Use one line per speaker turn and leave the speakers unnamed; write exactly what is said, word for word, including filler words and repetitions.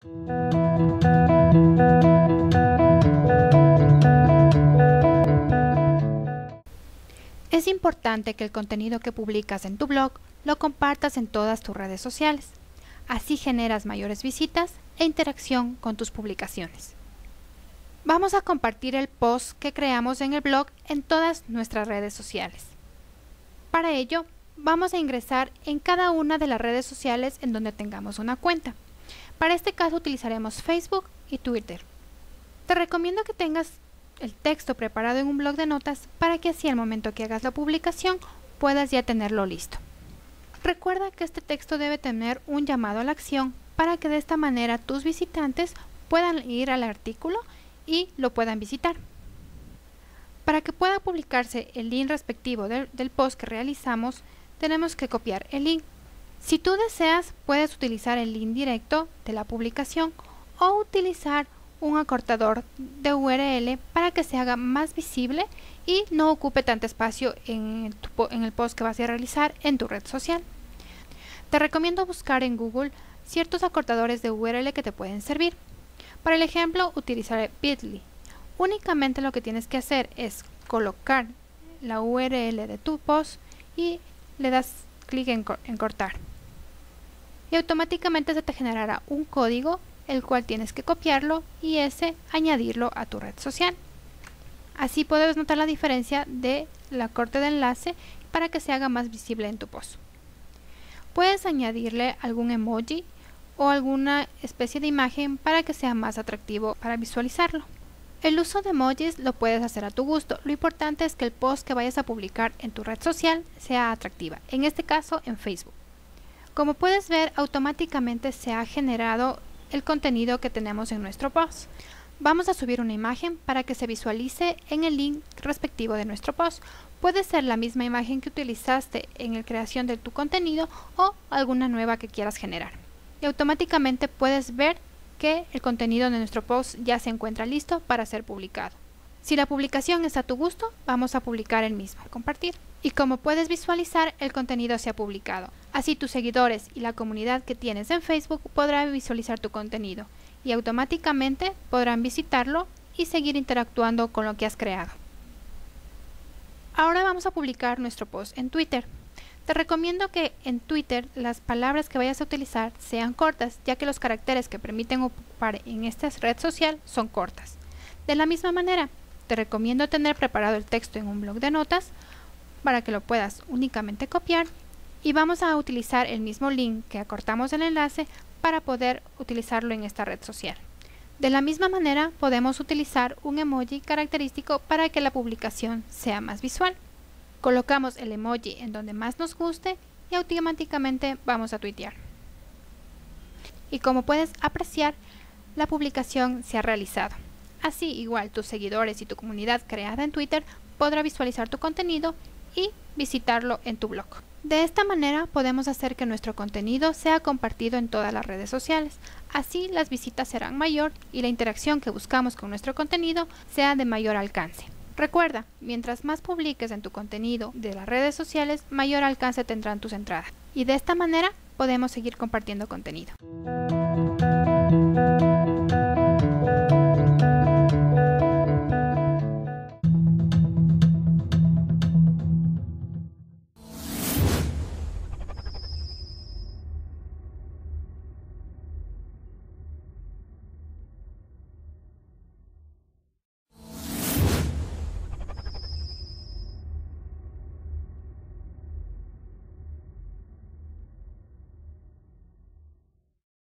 Es importante que el contenido que publicas en tu blog lo compartas en todas tus redes sociales. Así generas mayores visitas e interacción con tus publicaciones. Vamos a compartir el post que creamos en el blog en todas nuestras redes sociales. Para ello, vamos a ingresar en cada una de las redes sociales en donde tengamos una cuenta. Para este caso utilizaremos Facebook y Twitter. Te recomiendo que tengas el texto preparado en un blog de notas para que así al momento que hagas la publicación puedas ya tenerlo listo. Recuerda que este texto debe tener un llamado a la acción para que de esta manera tus visitantes puedan ir al artículo y lo puedan visitar. Para que pueda publicarse el link respectivo del, del post que realizamos, tenemos que copiar el link. Si tú deseas, puedes utilizar el link directo de la publicación o utilizar un acortador de U R L para que se haga más visible y no ocupe tanto espacio en, tu, en el post que vas a realizar en tu red social. Te recomiendo buscar en Google ciertos acortadores de U R L que te pueden servir. Para el ejemplo, utilizaré Bitly. Únicamente lo que tienes que hacer es colocar la U R L de tu post y le das clic en, en cortar. Y automáticamente se te generará un código el cual tienes que copiarlo y ese añadirlo a tu red social. Así puedes notar la diferencia de la corte de enlace para que se haga más visible en tu post. Puedes añadirle algún emoji o alguna especie de imagen para que sea más atractivo para visualizarlo. El uso de emojis lo puedes hacer a tu gusto. Lo importante es que el post que vayas a publicar en tu red social sea atractiva, en este caso en Facebook. Como puedes ver, automáticamente se ha generado el contenido que tenemos en nuestro post. Vamos a subir una imagen para que se visualice en el link respectivo de nuestro post. Puede ser la misma imagen que utilizaste en la creación de tu contenido o alguna nueva que quieras generar. Y automáticamente puedes ver que el contenido de nuestro post ya se encuentra listo para ser publicado. Si la publicación está a tu gusto, vamos a publicar el mismo, compartir. Y como puedes visualizar, el contenido se ha publicado. Así tus seguidores y la comunidad que tienes en Facebook podrán visualizar tu contenido y automáticamente podrán visitarlo y seguir interactuando con lo que has creado. Ahora vamos a publicar nuestro post en Twitter. Te recomiendo que en Twitter las palabras que vayas a utilizar sean cortas, ya que los caracteres que permiten ocupar en esta red social son cortas. De la misma manera, te recomiendo tener preparado el texto en un blog de notas para que lo puedas únicamente copiar y vamos a utilizar el mismo link que acortamos el enlace para poder utilizarlo en esta red social. De la misma manera podemos utilizar un emoji característico para que la publicación sea más visual. Colocamos el emoji en donde más nos guste y automáticamente vamos a tuitear. Y como puedes apreciar, la publicación se ha realizado. Así igual tus seguidores y tu comunidad creada en Twitter podrá visualizar tu contenido y visitarlo en tu blog. De esta manera podemos hacer que nuestro contenido sea compartido en todas las redes sociales. Así las visitas serán mayor y la interacción que buscamos con nuestro contenido sea de mayor alcance. Recuerda, mientras más publiques en tu contenido de las redes sociales, mayor alcance tendrán tus entradas. Y de esta manera podemos seguir compartiendo contenido.